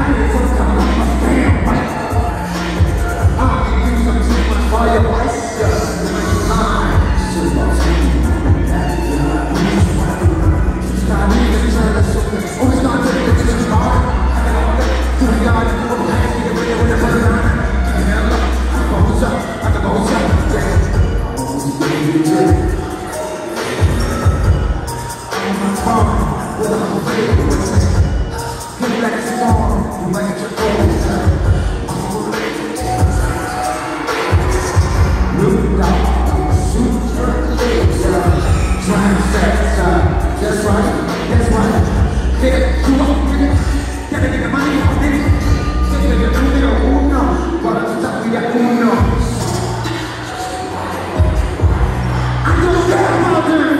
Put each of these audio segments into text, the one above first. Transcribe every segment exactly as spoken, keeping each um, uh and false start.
That's right, that's right. Get it, come on, get it. Get it, get the money, get it. Get it, get the money, uno. Para tu tapia, uno. I don't care about them.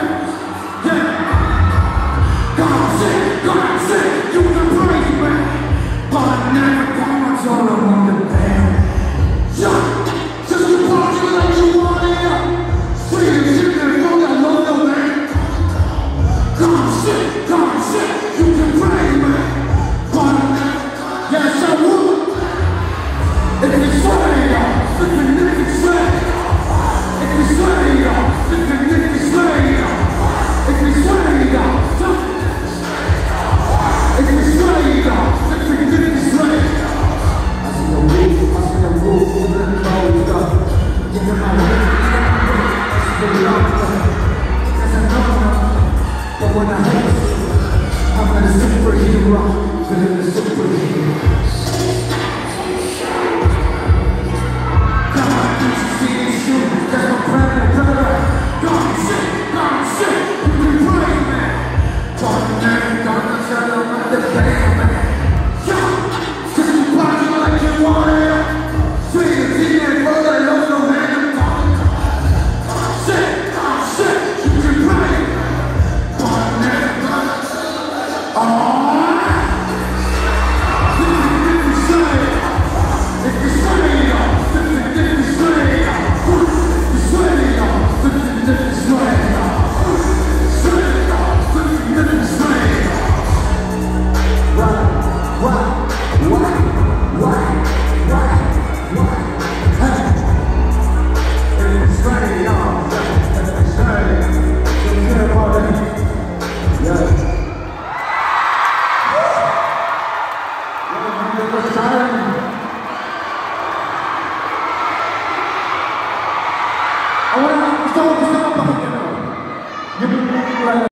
Yeah. God said, God said, you can praise me. But I never promise all I want to pay. Just, just to party like you want it. Sweet as you can know that love the man. God said, God said, you can praise me. But I never, yes I would. If it's sway, if the niggas sway. If it's sway, if the niggas sway. If it's sway, if it's sway, if the niggas sway. I see the roof, I see the roof, we're gonna go up. Give them my way, give them my way. That's enough, but when I hate, I'm not a superhero, but I'm a superhero.